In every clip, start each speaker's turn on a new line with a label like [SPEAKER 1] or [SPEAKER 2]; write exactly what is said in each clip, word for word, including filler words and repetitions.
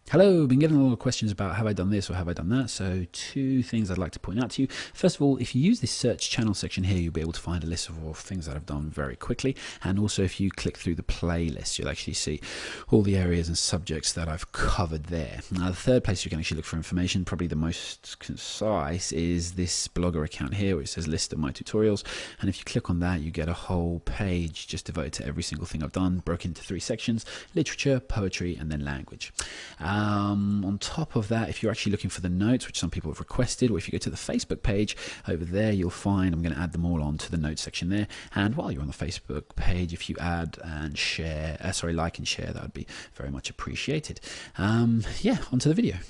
[SPEAKER 1] Hello, been getting a lot of questions about have I done this or have I done that, so two things I'd like to point out to you. First of all, if you use this search channel section here, you'll be able to find a list of all things that I've done very quickly, and also if you click through the playlist, you'll actually see all the areas and subjects that I've covered there. Now, the third place you can actually look for information, probably the most concise, is this blogger account here, which says list of my tutorials, and if you click on that, you get a whole page just devoted to every single thing I've done, broken into three sections: literature, poetry, and then language. Um, Um, on top of that, if you're actually looking for the notes, which some people have requested, or if you go to the Facebook page, over there you'll find I'm going to add them all on to the notes section there. And while you're on the Facebook page, if you add and share, uh, sorry, like and share, that would be very much appreciated. Um, yeah, onto the video.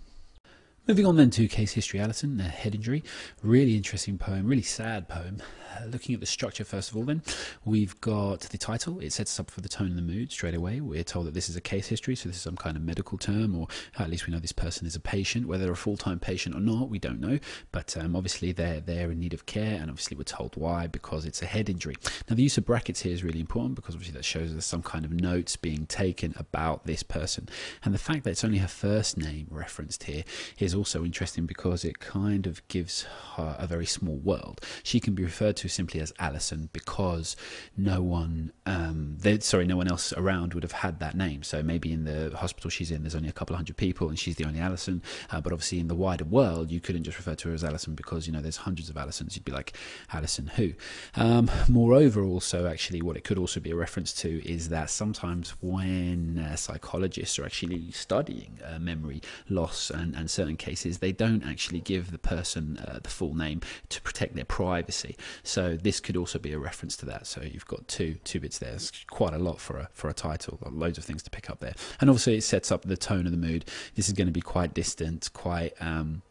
[SPEAKER 1] Moving on then to Case History, Alison, a head injury. Really interesting poem, really sad poem. Uh, looking at the structure first of all then, we've got the title. It sets us up for the tone and the mood straight away. We're told that this is a case history, so this is some kind of medical term, or at least we know this person is a patient. Whether they're a full-time patient or not, we don't know, but um, obviously they're, they're in need of care, and obviously we're told why, because it's a head injury. Now the use of brackets here is really important, because obviously that shows there's some kind of notes being taken about this person, and the fact that it's only her first name referenced here is also interesting, because it kind of gives her a very small world. She can be referred to simply as Alison because no one um sorry no one else around would have had that name. So maybe in the hospital she's in, there's only a couple of hundred people and she's the only Alison, uh, but obviously in the wider world you couldn't just refer to her as Alison, because you know there's hundreds of Alisons. You'd be like, Alison who? Um, moreover, also actually what it could also be a reference to is that sometimes when uh, psychologists are actually studying uh, memory loss and, and certain cases, they don't actually give the person uh, the full name to protect their privacy. So this could also be a reference to that. So you've got two two bits there. It's quite a lot for a for a title. Loads of things to pick up there. And obviously it sets up the tone of the mood. This is going to be quite distant, quite um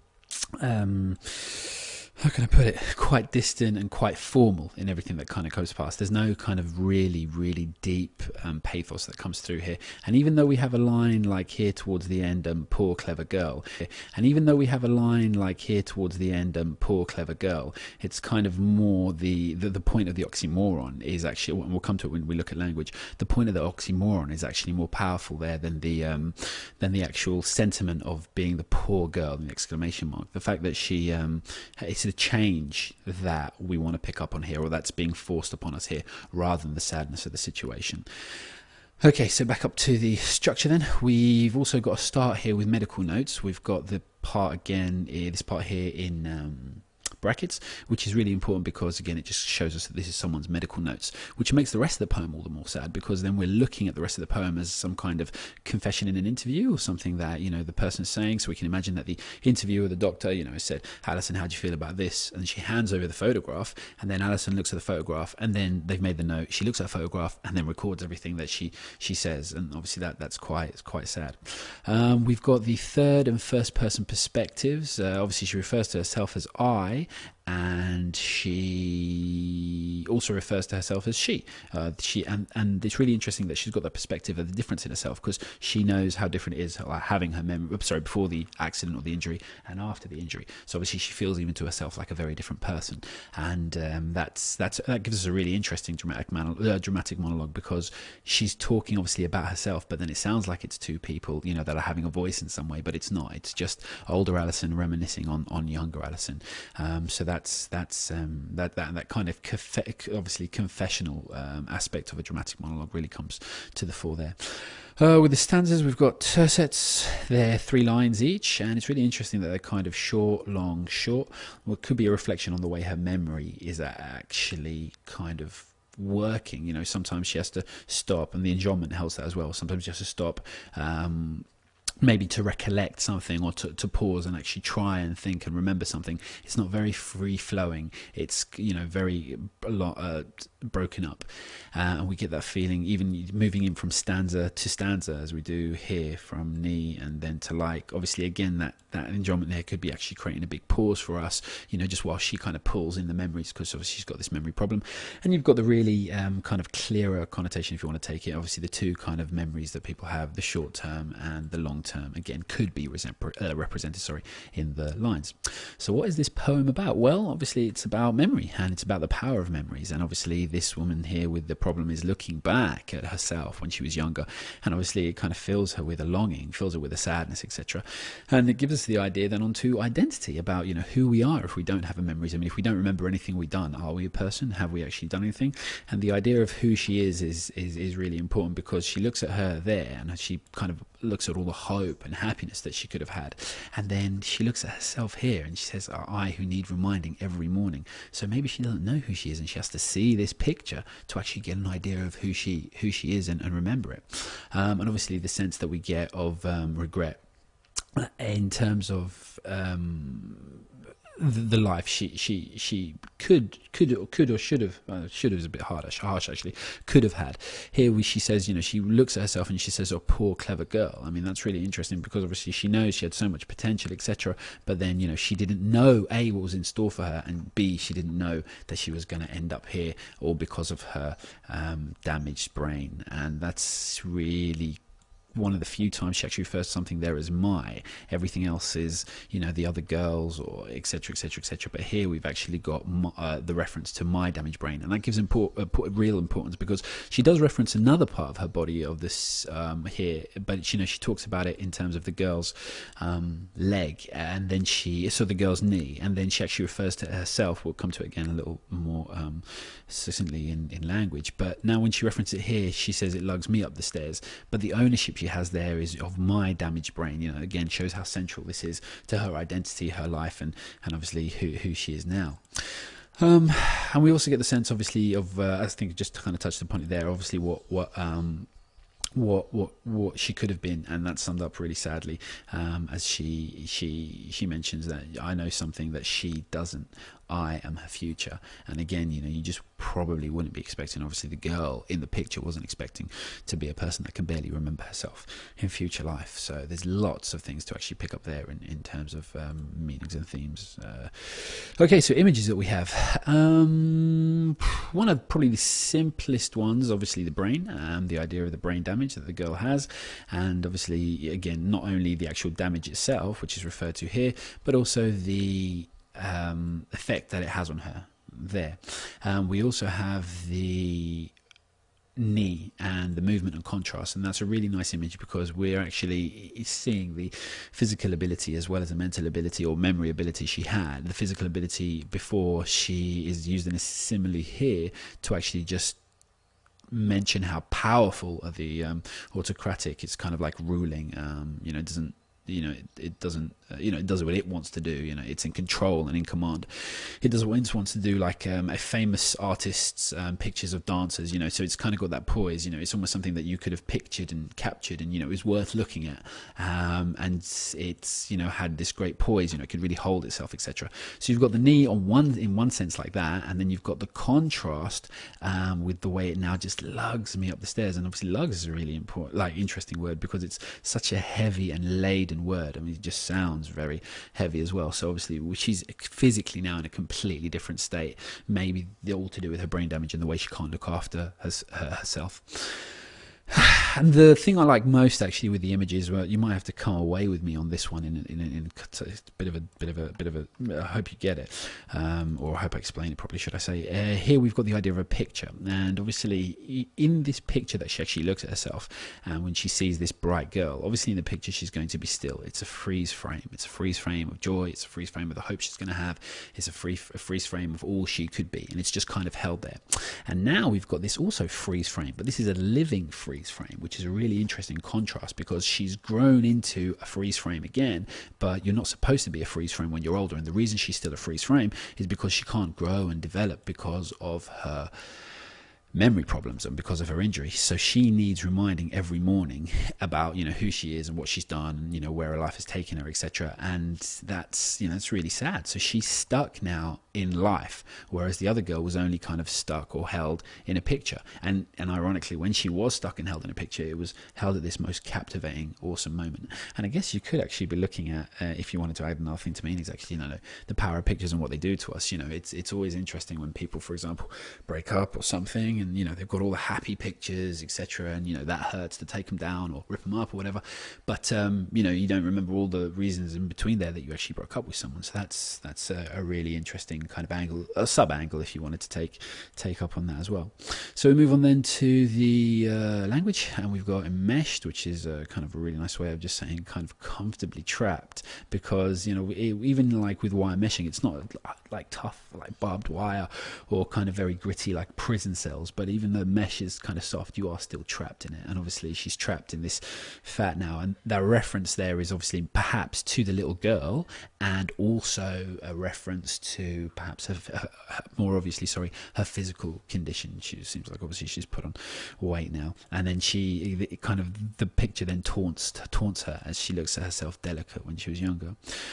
[SPEAKER 1] um how can I put it, quite distant and quite formal in everything that kind of goes past. There's no kind of really, really deep um, pathos that comes through here. And even though we have a line like here towards the end, um, poor clever girl, and even though we have a line like here towards the end, um, poor clever girl, it's kind of more the, the, the point of the oxymoron is actually, and we'll come to it when we look at language, the point of the oxymoron is actually more powerful there than the, um, than the actual sentiment of being the poor girl, the exclamation mark. The fact that she, um, it's the change that we want to pick up on here, or that's being forced upon us here, rather than the sadness of the situation. Okay, so back up to the structure then. We've also got a start here with medical notes. We've got the part again, this part here in um, brackets, which is really important because again it just shows us that this is someone's medical notes, which makes the rest of the poem all the more sad, because then we're looking at the rest of the poem as some kind of confession in an interview, or something that you know the person is saying. So we can imagine that the interviewer, the doctor, you know said, Alison, how do you feel about this? And she hands over the photograph, and then Alison looks at the photograph, and then they've made the note, she looks at the photograph and then records everything that she she says, and obviously that that's quite it's quite sad. Um, we've got the third and first person perspectives. Uh, obviously she refers to herself as I, and she also refers to herself as she. Uh, she and, and it's really interesting that she's got that perspective of the difference in herself, because she knows how different it is like, having her memory, sorry, before the accident or the injury and after the injury. So obviously she feels even to herself like a very different person, and um, that's that's that gives us a really interesting dramatic monologue, uh, dramatic monologue, because she's talking obviously about herself, but then it sounds like it's two people, you know, that are having a voice in some way, but it's not. It's just older Alison reminiscing on on younger Alison. Um, so that That's that's um, that that that kind of conf- obviously confessional um, aspect of a dramatic monologue really comes to the fore there. Uh, with the stanzas, we've got tercets. They're three lines each, and it's really interesting that they're kind of short, long, short. Well, it could be a reflection on the way her memory is actually kind of working. You know, sometimes she has to stop, and the enjambment helps that as well. Sometimes she has to stop. Um, maybe to recollect something, or to, to pause and actually try and think and remember something. It's not very free-flowing. It's, you know, very a lot uh, broken up, uh, and we get that feeling even moving in from stanza to stanza, as we do here, from knee and then to like. Obviously again that that enjoyment there could be actually creating a big pause for us, you know, just while she kind of pulls in the memories, because obviously she's got this memory problem. And you've got the really um, kind of clearer connotation, if you want to take it, obviously the two kind of memories that people have, the short term and the long term, again could be uh, represented sorry in the lines. So what is this poem about? Well, obviously it's about memory, and it's about the power of memories, and obviously this woman here with the problem is looking back at herself when she was younger, and obviously it kind of fills her with a longing, fills her with a sadness, etc. And it gives us the idea then onto identity, about, you know, who we are if we don't have a memories. I mean, if we don't remember anything we've done, are we a person? Have we actually done anything? And the idea of who she is is is, is really important, because she looks at her there and she kind of looks at all the hope and happiness that she could have had, and then she looks at herself here and she says, I who need reminding every morning. So maybe she doesn't know who she is, and she has to see this picture to actually get an idea of who she who she is and, and remember it. Um, and obviously the sense that we get of um, regret in terms of um, the, the life she she she could could or could or should have uh, should have is a bit harsh harsh actually could have had. Here we, she says, you know, she looks at herself and she says, oh, poor clever girl. I mean, that's really interesting, because obviously she knows she had so much potential, etc., but then, you know, she didn't know A, what was in store for her, and B, she didn't know that she was going to end up here, all because of her um, damaged brain. And that's really one of the few times she actually refers to something there as my. Everything else is, you know, the other girls, or etc, etc, etc. But here we've actually got my, uh, the reference to my damaged brain, and that gives import, uh, real importance, because she does reference another part of her body of this um, here, but, you know, she talks about it in terms of the girl's um, leg, and then she, so the girl's knee, and then she actually refers to herself. We'll come to it again a little more um, succinctly in, in language, but now when she references it here, she says it lugs me up the stairs, but the ownership she has there is of my damaged brain. You know, again, shows how central this is to her identity, her life, and and obviously who who she is now. Um, and we also get the sense, obviously, of uh, I think just to kind of touch the point there, obviously what what um what what what she could have been, and that's summed up really sadly, um, as she she she mentions that I know something that she doesn't. I am her future. And again, you know, you just probably wouldn't be expecting, obviously the girl in the picture wasn't expecting to be a person that can barely remember herself in future life. So there's lots of things to actually pick up there in, in terms of um, meanings and themes. Uh, okay, so images that we have. Um, one of probably the simplest ones, obviously the brain, um, the idea of the brain damage that the girl has, and obviously, again, not only the actual damage itself, which is referred to here, but also the um, effect that it has on her there. Um, we also have the knee and the movement and contrast, and that's a really nice image, because we're actually seeing the physical ability as well as the mental ability or memory ability she had. The physical ability before she is used in a simile here to actually just mention how powerful the um, autocratic, it's kind of like ruling, um, you know, it doesn't you know, it, it doesn't, uh, you know, it does what it wants to do. You know, it's in control and in command. It does what it wants to do, like um, a famous artist's um, pictures of dancers. You know, so it's kind of got that poise. You know, it's almost something that you could have pictured and captured, and you know, it was worth looking at. Um, and it's, you know, had this great poise. You know, it could really hold itself, et cetera. So you've got the knee on one, in one sense, like that, and then you've got the contrast um, with the way it now just lugs me up the stairs. And obviously, lugs is a really important, like, interesting word, because it's such a heavy and laden word. I mean, it just sounds very heavy as well. So obviously she's physically now in a completely different state, maybe all to do with her brain damage and the way she can't look after her, her, herself. And the thing I like most actually with the images, well, you might have to come away with me on this one in in, in, in a bit of a bit of a bit of a. I hope you get it, um, or I hope I explain it properly. Should I say? Uh, here we've got the idea of a picture, and obviously in this picture that she actually looks at herself, and when she sees this bright girl, obviously in the picture she's going to be still. It's a freeze frame. It's a freeze frame of joy. It's a freeze frame of the hope she's going to have. It's a free a freeze frame of all she could be, and it's just kind of held there. And now we've got this also freeze frame, but this is a living freeze frame, which is a really interesting contrast, because she's grown into a freeze frame again, but you're not supposed to be a freeze frame when you're older. And the reason she's still a freeze frame is because she can't grow and develop because of her memory problems and because of her injury. So she needs reminding every morning about, you know, who she is and what she's done, and, you know, where her life has taken her, et cetera. And that's, you know, it's really sad. So she's stuck now in life, whereas the other girl was only kind of stuck or held in a picture. And and ironically, when she was stuck and held in a picture, it was held at this most captivating, awesome moment. And I guess you could actually be looking at, uh, if you wanted to add another thing to meanings, actually, you know, the power of pictures and what they do to us. You know, it's it's always interesting when people, for example, break up or something, and you know they've got all the happy pictures, etc., and you know that hurts to take them down or rip them up or whatever, but um, you know you don't remember all the reasons in between there that you actually broke up with someone. So that's that's a, a really interesting kind of angle, a sub angle if you wanted to take take up on that as well. So we move on then to the uh, language, and we've got enmeshed, which is a kind of a really nice way of just saying kind of comfortably trapped, because you know it, even like with wire meshing, it's not like tough like barbed wire or kind of very gritty like prison cells, but even though mesh is kind of soft, you are still trapped in it. And obviously she's trapped in this fat now, and that reference there is obviously perhaps to the little girl, and also a reference to perhaps her, her, more obviously sorry her physical condition. She seems like obviously she's put on weight now, and then she it kind of the picture then taunts taunts her as she looks at herself delicate when she was younger.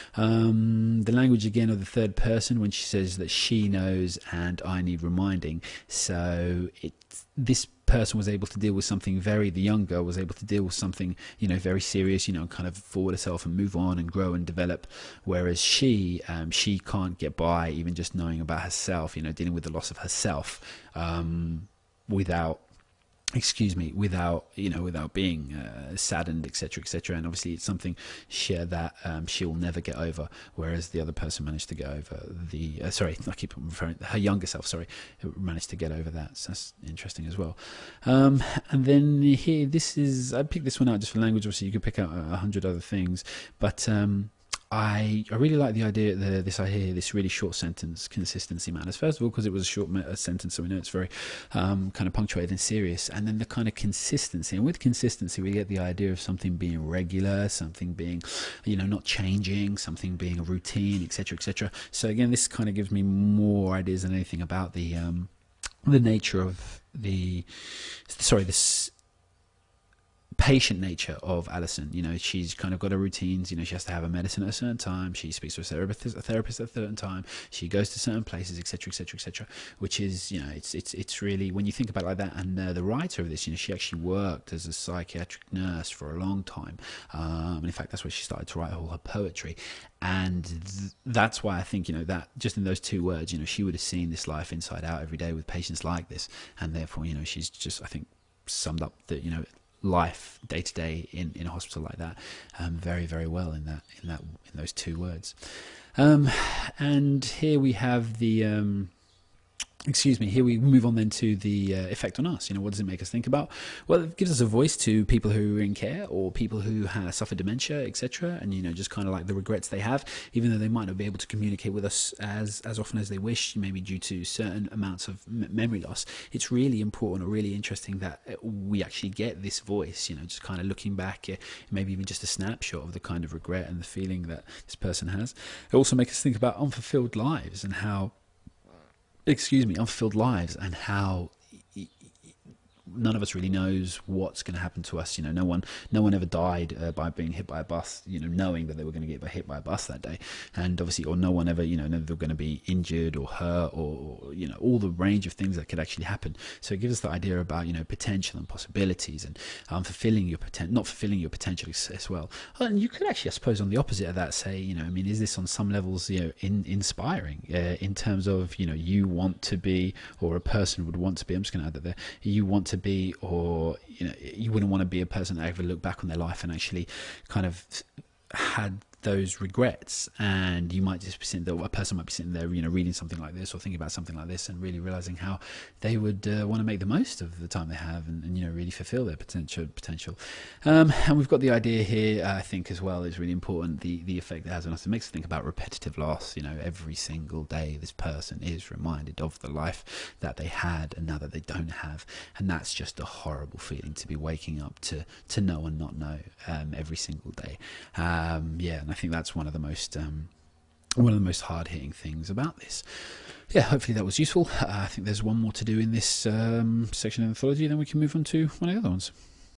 [SPEAKER 1] Um, the language again of the third person when she says that she knows and I need reminding. So it this person was able to deal with something very the young girl was able to deal with something you know very serious, you know kind of forward herself and move on and grow and develop, whereas she um, she can't get by even just knowing about herself, you know dealing with the loss of herself um, without excuse me without you know without being uh, saddened, etc, etc, and obviously it's something she, that um, she'll never get over, whereas the other person managed to get over the uh, sorry I keep referring her younger self sorry managed to get over that. So that's interesting as well. Um, and then here this is I picked this one out just for language. Obviously you could pick out a hundred other things, but um I, I really like the idea that this I hear this really short sentence consistency matters. First of all, because it was a short a sentence, so we know it's very um, kind of punctuated and serious. And then the kind of consistency, and with consistency, we get the idea of something being regular, something being, you know, not changing, something being a routine, et cetera, et cetera. So again, this kind of gives me more ideas than anything about the um, the nature of the sorry this. patient nature of Alison. You know, she's kind of got her routines. You know, she has to have her medicine at a certain time. She speaks to a therapist, a therapist at a certain time. She goes to certain places, et cetera, et cetera, et cetera. Which is, you know, it's it's it's really, when you think about it like that. And uh, the writer of this, you know, she actually worked as a psychiatric nurse for a long time. Um, and in fact, that's where she started to write all her poetry. And th that's why I think, you know, that just in those two words, you know, she would have seen this life inside out every day with patients like this. And therefore, you know, she's just, I think, summed up the, you know, life day to day in in a hospital like that um, very very well in that in that in those two words. Um, and here we have the um, excuse me, here we move on then to the uh, effect on us. You know, what does it make us think about? Well, it gives us a voice to people who are in care or people who have suffered dementia, et cetera. And, you know, just kind of like the regrets they have, even though they might not be able to communicate with us as, as often as they wish, maybe due to certain amounts of m memory loss. It's really important or really interesting that we actually get this voice, you know, just kind of looking back, maybe even just a snapshot of the kind of regret and the feeling that this person has. It also makes us think about unfulfilled lives and how excuse me, unfulfilled lives, and how none of us really knows what's going to happen to us. You know, no one, no one ever died uh, by being hit by a bus, you know, knowing that they were going to get hit by a bus that day. And obviously, or no one ever, you know, they were going to be injured or hurt or, or, you know, all the range of things that could actually happen. So it gives us the idea about, you know, potential and possibilities and um, fulfilling your potential, not fulfilling your potential as well. And you could actually, I suppose, on the opposite of that, say, you know, I mean, is this on some levels, you know, in, inspiring uh, in terms of, you know, you want to be, or a person would want to be, I'm just going to add that there, you want to be, or you know, you wouldn't want to be a person that ever look back on their life and actually kind of had those regrets. And you might just be sitting there, a person might be sitting there, you know, reading something like this or thinking about something like this and really realizing how they would uh, want to make the most of the time they have and, and you know, really fulfill their potential potential um, and we've got the idea here, uh, I think as well is really important, the the effect it has on us. It makes us think about repetitive loss. You know, every single day this person is reminded of the life that they had and now that they don't have, and that's just a horrible feeling to be waking up to to know and not know um, every single day. um, yeah and I think that's one of the most um, one of the most hard-hitting things about this. Yeah, hopefully that was useful. Uh, I think there's one more to do in this um, section of anthology, then we can move on to one of the other ones.